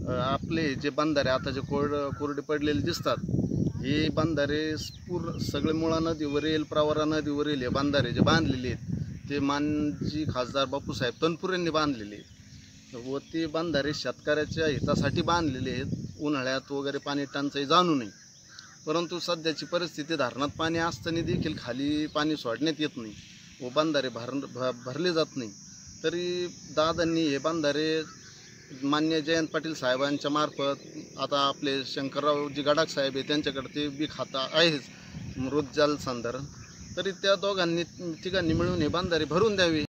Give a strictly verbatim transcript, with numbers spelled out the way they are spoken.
अ, आपले जे बंधारे आता जे कोरड कोरडे पडलेले दिसतात, हे बंधारे पूर्ण सगळे मुळा नदीवरील, प्रवरा नदीवरील हे बंधारे जे बांधलेले आहेत ते मानजी खासदार बापूसाहेब तनपुरेंनी बांधलेले आहेत व ते बंधारे शेतकऱ्याच्या हितासाठी बांधलेले आहेत, उन्हाळ्यात वगैरे पाणी टंचाई जाणू नये. परंतु सध्याची परिस्थिती धरणात पाणी असताना देखील खाली पाणी सोडण्यात येत नाही व बंधारे भर भरले जात नाही. तरी दादांनी हे बंधारे मान्य जयंत पाटील साहेबांच्या मार्फत, आता आपले शंकररावजी गडाख साहेब आहे त्यांच्याकडे ते बी खाता आहेच मृत जल संधारण, तरी त्या दोघांनी तिघांनी मिळून हे बंधारे भरून द्यावे.